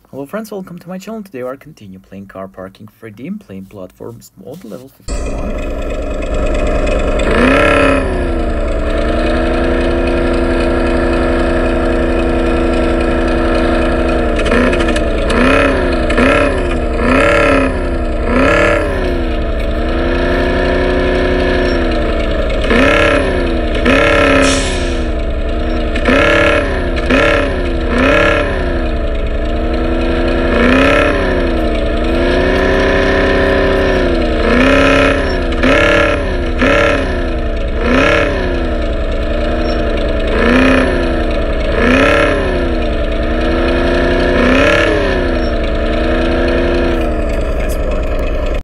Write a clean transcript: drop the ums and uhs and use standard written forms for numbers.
Hello friends, welcome to my channel. Today we are continue playing car parking 3D, playing platforms mode level 51.